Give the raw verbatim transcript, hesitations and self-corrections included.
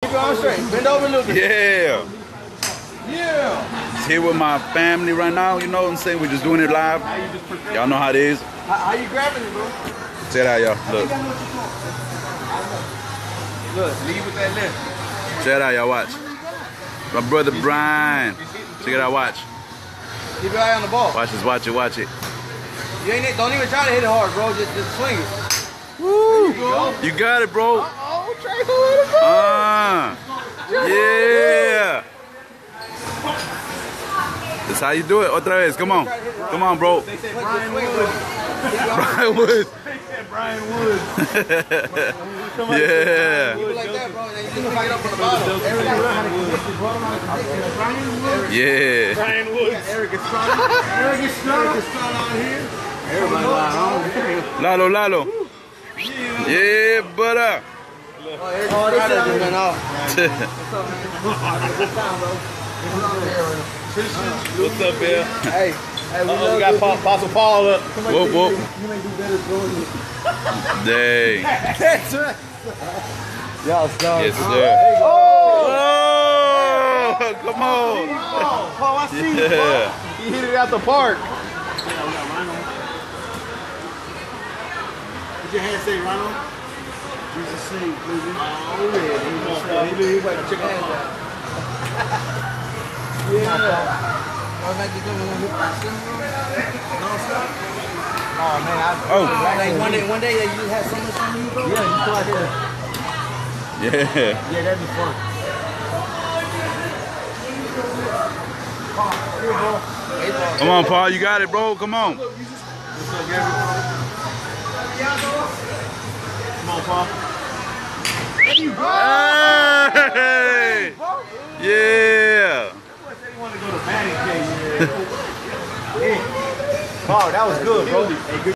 Keep your arms straight. Bend over a little bit. Yeah. Yeah. Here with my family right now, you know what I'm saying? We're just doing it live. Y'all know how it is. How, how you grabbing it, bro? Check it out, y'all. Look. Look, leave with that left. Check it out, y'all. Watch. My brother Brian. Check it out, watch. Keep your eye on the ball. Watch this, watch it, watch it. You ain't, don't even try to hit it hard, bro. Just, just swing it. Woo! You, go. You got it, bro. Uh-oh, Trey, who hit it, bro? Ah. Yeah. That's how you do it. Otra vez. Come on. Come on, bro. They said Brian Woods. Brian Woods. They said Brian Woods. Yeah. Keep it like that, bro. Then you just pick it up on the bottom. Yeah. Brian Woods. Eric Estrada. Eric Estrada. Eric Estrada out here. Everybody lying. Lalo, Lalo. Yeah, butter. Oh, Eric Estrada just went off. What's up, Bill? Hey, hey, we, uh -oh, we got pa Apostle Paul up. Whoop, whoop. You may do better throwing it. Dang. That's right. Y'all start. Yes, sir. Oh! Oh! Come on. Paul, I see you, Paul. Yeah. He hit it out the park. Did your hand say Ronald? Jesus save, baby. Oh, yeah. He knew he was check your hands out. Yeah. I like to go on hip hop. Oh, man. I, Oh. Like one day, one day that you had so much on you, bro? Yeah, you come out here. Yeah. Yeah, that'd be fun. Come on, Paul. You got it, bro. Come on. Come on, Paul. Hey! Yeah. Oh, that was good, bro.